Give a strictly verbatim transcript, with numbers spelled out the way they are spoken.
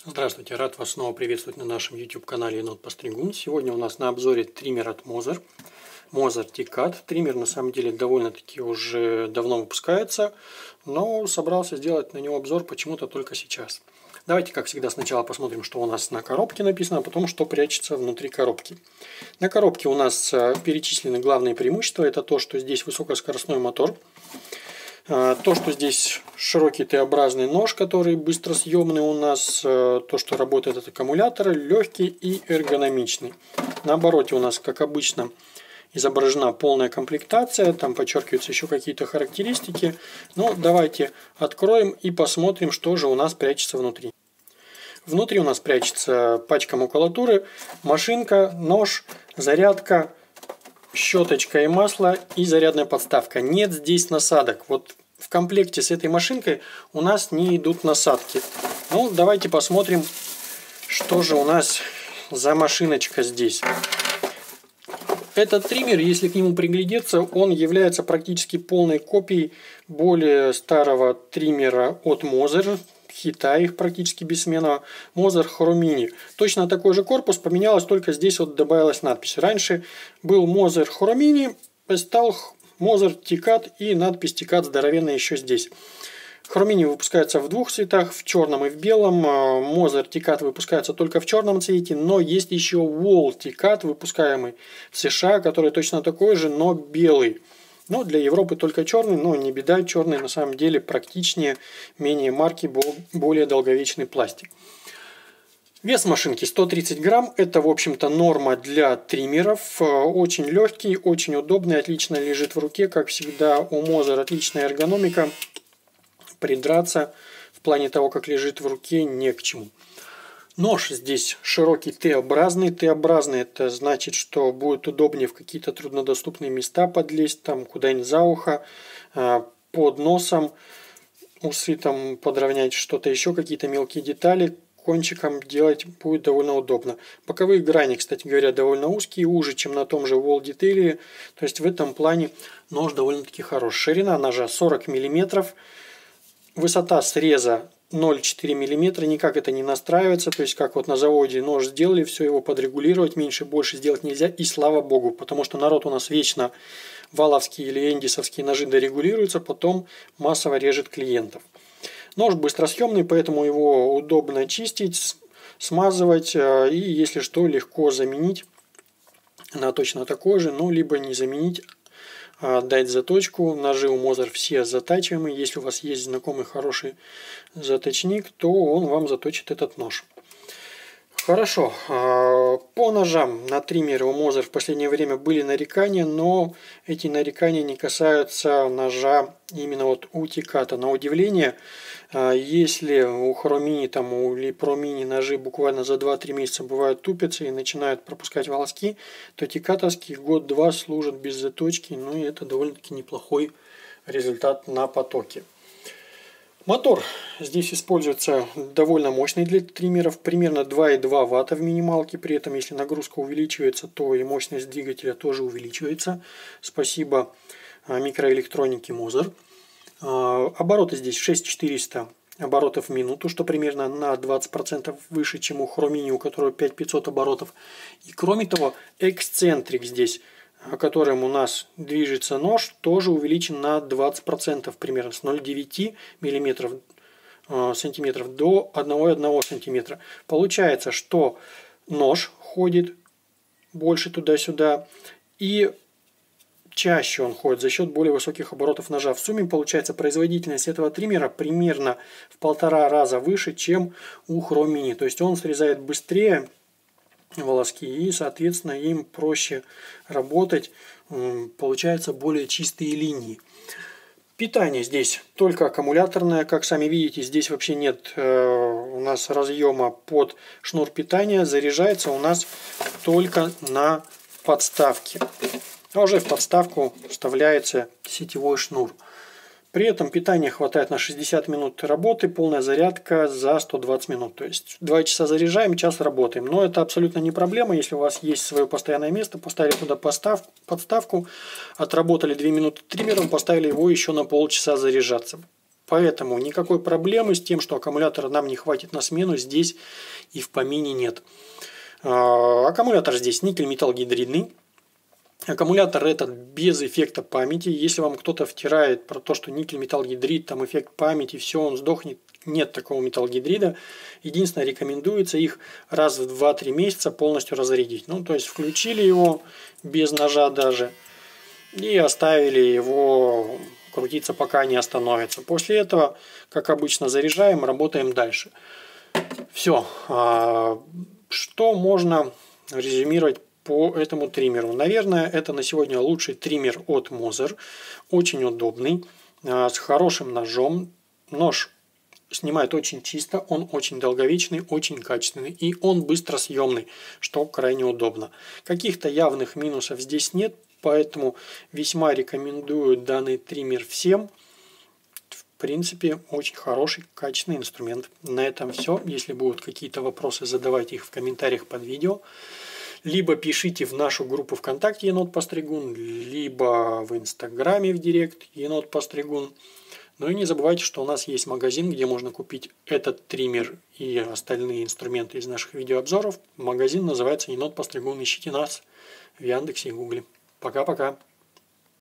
Здравствуйте, рад вас снова приветствовать на нашем YouTube канале Енот Постригун. Сегодня у нас на обзоре триммер от Moser, Moser T-Cut. Триммер на самом деле довольно-таки уже давно выпускается, но собрался сделать на него обзор почему-то только сейчас. Давайте, как всегда, сначала посмотрим, что у нас на коробке написано, а потом, что прячется внутри коробки. На коробке у нас перечислены главные преимущества. Это то, что здесь высокоскоростной мотор. То, что здесь широкий Т-образный нож, который быстросъемный у нас, то, что работает от аккумулятора, легкий и эргономичный. На обороте у нас, как обычно, изображена полная комплектация, там подчеркиваются еще какие-то характеристики. Но давайте откроем и посмотрим, что же у нас прячется внутри. Внутри у нас прячется пачка макулатуры, машинка, нож, зарядка, щеточка и масло и зарядная подставка. Нет здесь насадок. Вот в комплекте с этой машинкой у нас не идут насадки. Ну, давайте посмотрим, что же у нас за машиночка здесь. Этот триммер, если к нему приглядеться, он является практически полной копией более старого триммера от Moser. Хита их практически бессменного, Moser Horo Mini. Точно такой же корпус, поменялось только здесь вот добавилась надпись. Раньше был Moser Horo Mini, стал Moser T-Cut и надпись T-Cut здоровенная еще здесь. Horo Mini выпускается в двух цветах, в черном и в белом. Moser T-Cut выпускается только в черном цвете, но есть еще Wall T-Cut, выпускаемый в США, который точно такой же, но белый. Но для Европы только черный, но не беда, черный на самом деле практичнее, менее марки, более долговечный пластик. Вес машинки сто тридцать грамм, это в общем-то норма для триммеров, очень легкий, очень удобный, отлично лежит в руке, как всегда у Moser отличная эргономика, придраться в плане того, как лежит в руке, не к чему. Нож здесь широкий Т-образный. Т-образный это значит, что будет удобнее в какие-то труднодоступные места подлезть, там куда-нибудь за ухо, под носом, усы там подровнять, что-то еще, какие-то мелкие детали кончиком делать будет довольно удобно. Боковые грани, кстати говоря, довольно узкие, уже, чем на том же Wall Detail. То есть в этом плане нож довольно-таки хорош. Ширина ножа сорок миллиметров, высота среза ноль целых четыре десятых миллиметра, никак это не настраивается, то есть как вот на заводе нож сделали, все его подрегулировать, меньше, больше сделать нельзя, и слава богу, потому что народ у нас вечно валовские или эндисовские ножи дорегулируются, потом массово режет клиентов. Нож быстросъемный, поэтому его удобно чистить, смазывать, и если что, легко заменить на точно такой же, ну либо не заменить, дать заточку. Ножи у Moser все затачиваемые. Если у вас есть знакомый хороший заточник, то он вам заточит этот нож. Хорошо. По ножам на триммере у Moser в последнее время были нарекания, но эти нарекания не касаются ножа именно вот у T-Cut. На удивление, если у Horo Mini там, или Pro Mini ножи буквально за два-три месяца бывают тупятся и начинают пропускать волоски, то T-Cut год-два служат без заточки, ну и это довольно-таки неплохой результат на потоке. Мотор здесь используется довольно мощный для триммеров, примерно два и две ватта в минималке, при этом если нагрузка увеличивается, то и мощность двигателя тоже увеличивается. Спасибо микроэлектронике Moser. Обороты здесь шесть тысяч четыреста оборотов в минуту, что примерно на двадцать процентов выше, чем у Horo Mini, у которого пять тысяч пятьсот оборотов. И кроме того, эксцентрик здесь, которым у нас движется нож, тоже увеличен на двадцать процентов, примерно с ноль целых девяти десятых сантиметров до одного целых одного сантиметра. Получается, что нож ходит больше туда-сюда и чаще он ходит за счет более высоких оборотов ножа. В сумме получается производительность этого триммера примерно в полтора раза выше, чем у Horo Mini. То есть он срезает быстрее волоски и, соответственно, им проще работать. Получаются более чистые линии. Питание здесь только аккумуляторное. Как сами видите, здесь вообще нет э, у нас разъема под шнур питания. Заряжается у нас только на подставке. А уже в подставку вставляется сетевой шнур. При этом питания хватает на шестьдесят минут работы, полная зарядка за сто двадцать минут. То есть два часа заряжаем, час работаем. Но это абсолютно не проблема, если у вас есть свое постоянное место, поставили туда подставку, отработали две минуты триммером, поставили его еще на полчаса заряжаться. Поэтому никакой проблемы с тем, что аккумулятора нам не хватит на смену, здесь и в помине нет. Аккумулятор здесь никель-металлгидридный. Аккумулятор этот без эффекта памяти. Если вам кто-то втирает про то, что никель-металлгидрид, там эффект памяти, все, он сдохнет, нет такого металлгидрида. Единственное, рекомендуется их раз в два-три месяца полностью разрядить. Ну, то есть включили его без ножа даже и оставили его крутиться, пока не остановится. После этого, как обычно, заряжаем, работаем дальше. Все. Что можно резюмировать по этому триммеру? Наверное, это на сегодня лучший триммер от Moser. Очень удобный, с хорошим ножом. Нож снимает очень чисто, он очень долговечный, очень качественный. И он быстросъемный, что крайне удобно. Каких-то явных минусов здесь нет, поэтому весьма рекомендую данный триммер всем. В принципе, очень хороший, качественный инструмент. На этом все. Если будут какие-то вопросы, задавайте их в комментариях под видео. Либо пишите в нашу группу ВКонтакте Енот Постригун, либо в Инстаграме в Директ Енот Постригун. Ну и не забывайте, что у нас есть магазин, где можно купить этот триммер и остальные инструменты из наших видеообзоров. Магазин называется Енот Постригун. Ищите нас в Яндексе и Гугле. Пока-пока.